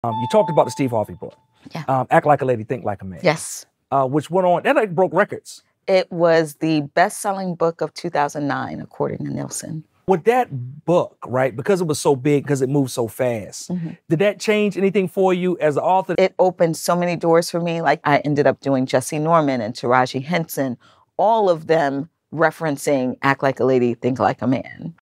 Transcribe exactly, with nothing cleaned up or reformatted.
Um, you talked about the Steve Harvey book. Yeah. Um, Act Like a Lady, Think Like a Man. Yes. Uh, which went on, that like broke records. It was the best-selling book of two thousand nine, according to Nielsen. With that book, right, because it was so big, because it moved so fast, mm-hmm. did that change anything for you as an author? It opened so many doors for me. Like, I ended up doing Jesse Norman and Taraji Henson, all of them referencing Act Like a Lady, Think Like a Man.